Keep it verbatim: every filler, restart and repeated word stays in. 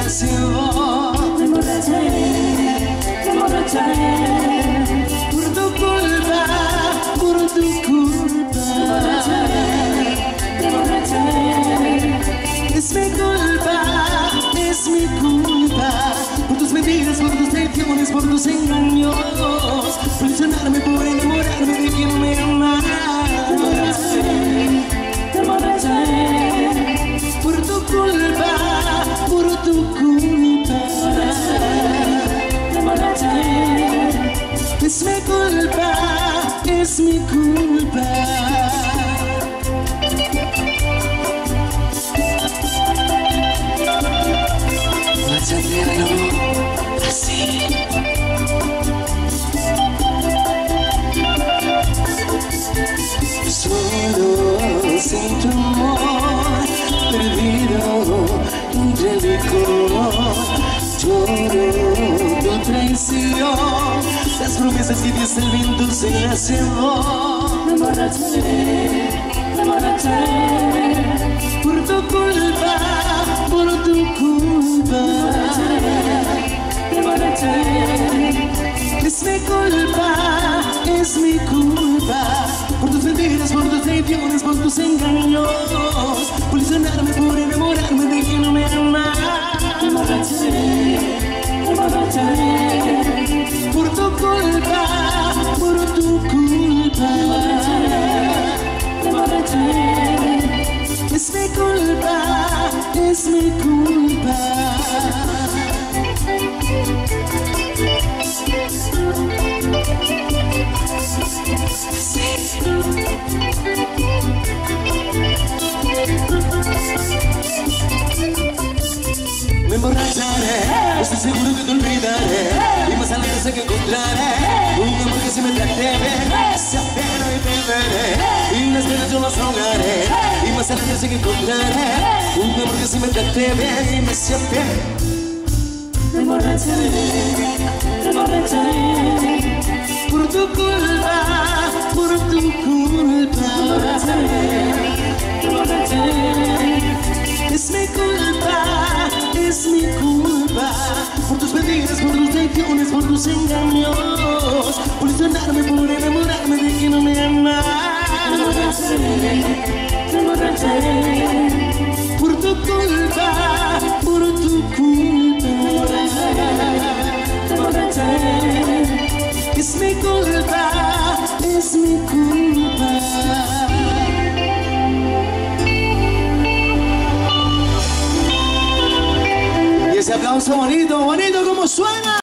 canción. Me emborracharé, me emborracharé por tu culpa, por tu culpa. Me emborracharé, me emborracharé. Es mi culpa, es mi culpa. Por tus mentiras, por tus traiciones, por tus engaños. Por ilusionarme, por enamorarme de quien me ama. Me emborracharé, me emborracharé por tu culpa, por tu culpa. Me emborracharé, es mi culpa, es mi culpa. Así. Solo sin tu amor, perdido entre el licor. Lloro tu traición, las promesas que diste el viento se las llevó. Me emborracharé, me emborracharé por tu culpa, por tu culpa. Me emborracharé, es mi culpa, es mi culpa. Por tus mentiras, por tus traiciones, por tus engaños. Por ilusionarme, por enamorarme de quien no me ama. Me emborracharé, me emborracharé por tu culpa, por tu culpa. Me emborracharé, es mi culpa, es mi culpa. Me emborracharé, estoy seguro que te olvidaré. Y más adelante sé que encontraré un amor que se me trate bien. Sea pena y beberé, y las penas yo las ahogaré. Y más adelante sé que encontraré un amor que se me trate bien y me sea fiel. Me emborracharé, me emborracharé por tu culpa, por tu culpa. Me emborracharé, me emborracharé. Es mi culpa, es mi culpa. Por tus mentiras, por tus traiciones, por tus engaños. Por ilusionarme, por enamorarme de quien no me ama. Me emborracharé, me emborracharé por tu culpa, por tu culpa. Me emborracharé, es mi culpa, es mi culpa. Y ese aplauso bonito, bonito como suena.